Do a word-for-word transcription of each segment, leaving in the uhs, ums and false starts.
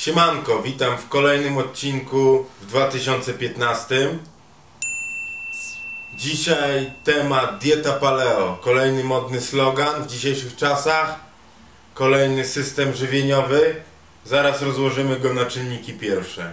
Siemanko, witam w kolejnym odcinku w dwa tysiące piętnastym. Dzisiaj temat dieta paleo. Kolejny modny slogan w dzisiejszych czasach. Kolejny system żywieniowy. Zaraz rozłożymy go na czynniki pierwsze.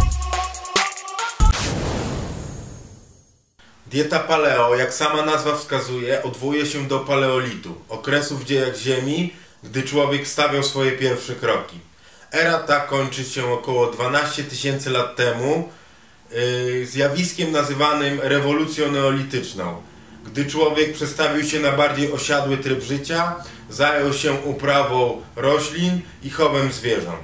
Dieta paleo, jak sama nazwa wskazuje, odwołuje się do paleolitu, okresu w dziejach Ziemi, gdy człowiek stawiał swoje pierwsze kroki. Era ta kończy się około dwanaście tysięcy lat temu yy, zjawiskiem nazywanym rewolucją neolityczną, gdy człowiek przestawił się na bardziej osiadły tryb życia, zajął się uprawą roślin i chowem zwierząt.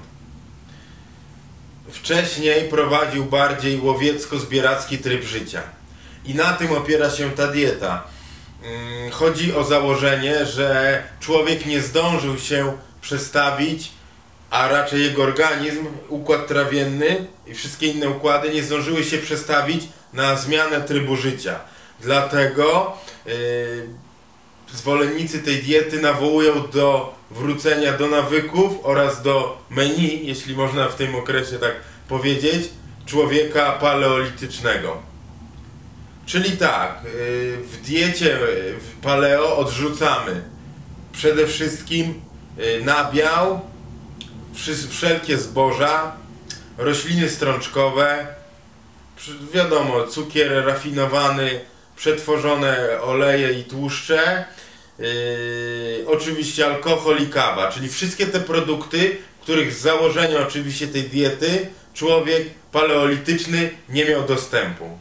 Wcześniej prowadził bardziej łowiecko-zbieracki tryb życia. I na tym opiera się ta dieta. Chodzi o założenie, że człowiek nie zdążył się przestawić, a raczej jego organizm, układ trawienny i wszystkie inne układy nie zdążyły się przestawić na zmianę trybu życia. Dlatego yy, zwolennicy tej diety nawołują do wrócenia do nawyków oraz do menu, jeśli można w tym okresie tak powiedzieć, człowieka paleolitycznego. Czyli tak, w diecie w paleo odrzucamy przede wszystkim nabiał, wszelkie zboża, rośliny strączkowe, wiadomo, cukier rafinowany, przetworzone oleje i tłuszcze, yy, oczywiście alkohol i kawa, czyli wszystkie te produkty, których z założenia oczywiście tej diety człowiek paleolityczny nie miał dostępu.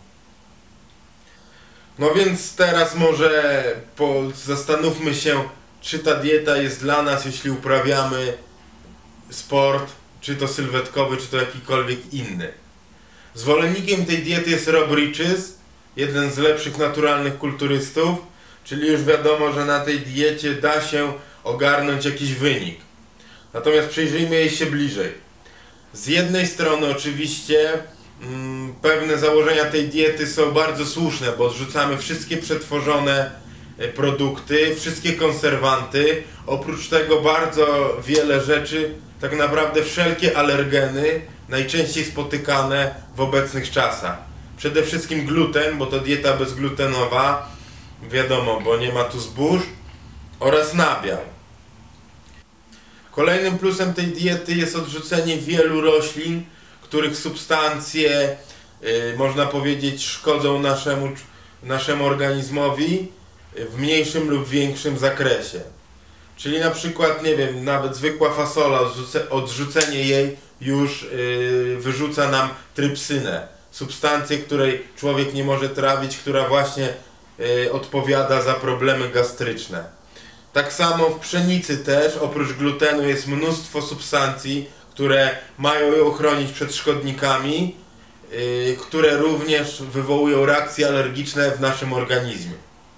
No więc teraz może po, zastanówmy się, czy ta dieta jest dla nas, jeśli uprawiamy sport, czy to sylwetkowy, czy to jakikolwiek inny. Zwolennikiem tej diety jest Rob Riches, jeden z lepszych naturalnych kulturystów, czyli już wiadomo, że na tej diecie da się ogarnąć jakiś wynik. Natomiast przyjrzyjmy jej się bliżej. Z jednej strony oczywiście mm, pewne założenia tej diety są bardzo słuszne, bo odrzucamy wszystkie przetworzone produkty, wszystkie konserwanty, oprócz tego bardzo wiele rzeczy, tak naprawdę wszelkie alergeny, najczęściej spotykane w obecnych czasach. Przede wszystkim gluten, bo to dieta bezglutenowa, wiadomo, bo nie ma tu zbóż, oraz nabiał. Kolejnym plusem tej diety jest odrzucenie wielu roślin, których substancje, yy, można powiedzieć, szkodzą naszemu, naszemu organizmowi w mniejszym lub większym zakresie. Czyli na przykład, nie wiem, nawet zwykła fasola, odrzuce, odrzucenie jej już yy, wyrzuca nam trypsynę, substancję, której człowiek nie może trawić, która właśnie yy, odpowiada za problemy gastryczne. Tak samo w pszenicy też, oprócz glutenu, jest mnóstwo substancji, które mają ją chronić przed szkodnikami, yy, które również wywołują reakcje alergiczne w naszym organizmie.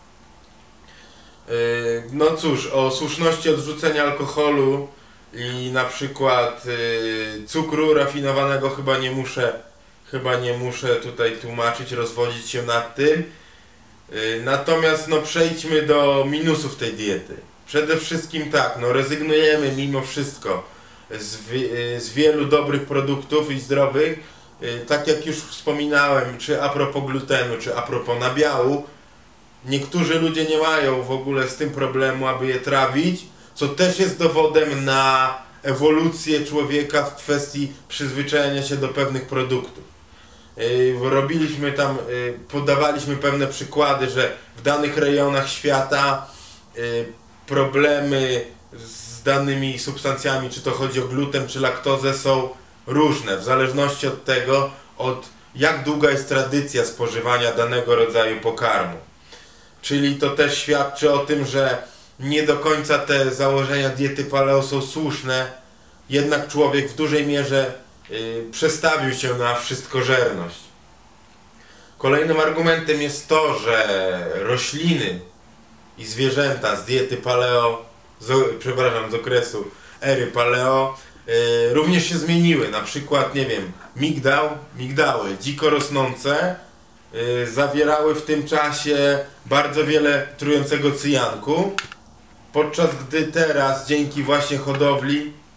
No cóż, o słuszności odrzucenia alkoholu i na przykład cukru rafinowanego chyba nie muszę, chyba nie muszę tutaj tłumaczyć, rozwodzić się nad tym. Natomiast no przejdźmy do minusów tej diety. Przede wszystkim tak, no rezygnujemy mimo wszystko z, z wielu dobrych produktów i zdrowych. Tak jak już wspominałem, czy a propos glutenu, czy a propos nabiału, niektórzy ludzie nie mają w ogóle z tym problemu, aby je trawić, co też jest dowodem na ewolucję człowieka w kwestii przyzwyczajenia się do pewnych produktów. Robiliśmy tam, podawaliśmy pewne przykłady, że w danych rejonach świata problemy z danymi substancjami, czy to chodzi o gluten, czy laktozę, są różne, w zależności od tego, od jak długa jest tradycja spożywania danego rodzaju pokarmu. Czyli to też świadczy o tym, że nie do końca te założenia diety paleo są słuszne, jednak człowiek w dużej mierze yy, przestawił się na wszystkożerność. Kolejnym argumentem jest to, że rośliny i zwierzęta z diety paleo, z, przepraszam, z okresu ery paleo, yy, również się zmieniły. Na przykład, nie wiem, migdał, migdały dziko rosnące yy, zawierały w tym czasie bardzo wiele trującego cyjanku, podczas gdy teraz dzięki właśnie hodowli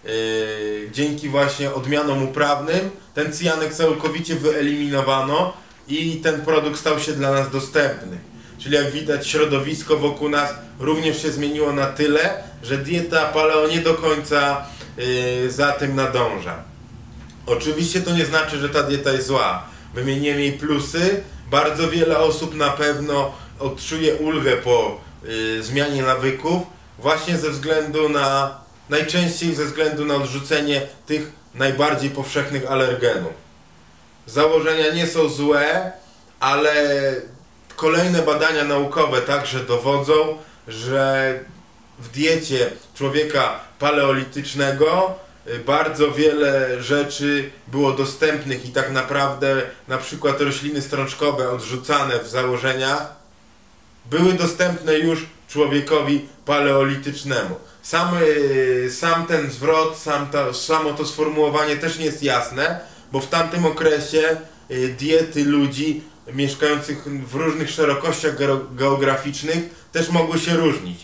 yy, dzięki właśnie odmianom uprawnym ten cyjanek całkowicie wyeliminowano i ten produkt stał się dla nas dostępny. Czyli jak widać, środowisko wokół nas również się zmieniło na tyle, że dieta paleo nie do końca yy, za tym nadąża. Oczywiście to nie znaczy, że ta dieta jest zła. Wymieniłem jej plusy. Bardzo wiele osób na pewno odczuje ulgę po yy, zmianie nawyków, właśnie ze względu na, najczęściej ze względu na odrzucenie tych najbardziej powszechnych alergenów. Założenia nie są złe, ale kolejne badania naukowe także dowodzą, że w diecie człowieka paleolitycznego bardzo wiele rzeczy było dostępnych i tak naprawdę na przykład rośliny strączkowe odrzucane w założeniach były dostępne już człowiekowi paleolitycznemu. Sam, sam ten zwrot, sam to, samo to sformułowanie też nie jest jasne, bo w tamtym okresie diety ludzi mieszkających w różnych szerokościach geograficznych też mogły się różnić.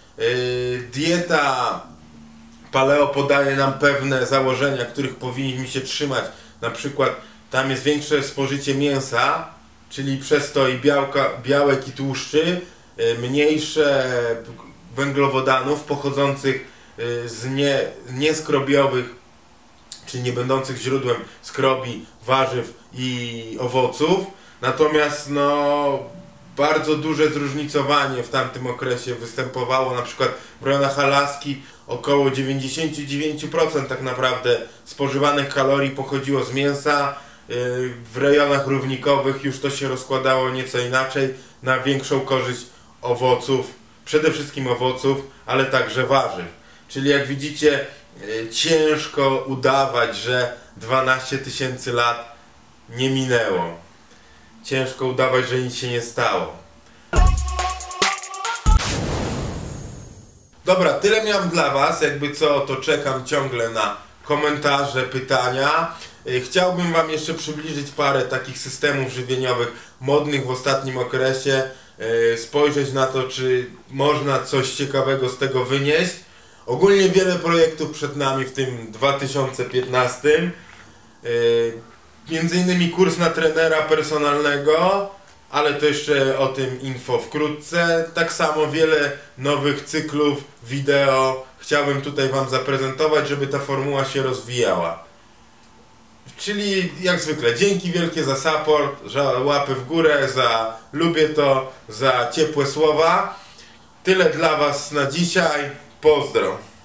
Dieta paleo podaje nam pewne założenia, których powinniśmy się trzymać. Na przykład tam jest większe spożycie mięsa, czyli przez to i białka, białek i tłuszczy, mniejsze węglowodanów pochodzących z nie, nieskrobiowych, czy nie będących źródłem skrobi, warzyw i owoców. Natomiast no, bardzo duże zróżnicowanie w tamtym okresie występowało. Na przykład w rejonach Alaski około dziewięćdziesiąt dziewięć procent tak naprawdę spożywanych kalorii pochodziło z mięsa. W rejonach równikowych już to się rozkładało nieco inaczej, na większą korzyść owoców, przede wszystkim owoców, ale także warzyw. Czyli jak widzicie, ciężko udawać, że dwanaście tysięcy lat nie minęło. Ciężko udawać, że nic się nie stało. Dobra, tyle miałem dla Was. Jakby co, to czekam ciągle na komentarze, pytania. Chciałbym Wam jeszcze przybliżyć parę takich systemów żywieniowych modnych w ostatnim okresie. Spojrzeć na to, czy można coś ciekawego z tego wynieść. Ogólnie wiele projektów przed nami w tym dwa tysiące piętnastym. Między innymi kurs na trenera personalnego, ale to jeszcze o tym info wkrótce. Tak samo wiele nowych cyklów wideo chciałbym tutaj Wam zaprezentować, żeby ta formuła się rozwijała. Czyli jak zwykle dzięki wielkie za support, za łapy w górę, za lubię to, za ciepłe słowa. Tyle dla Was na dzisiaj. Pozdro.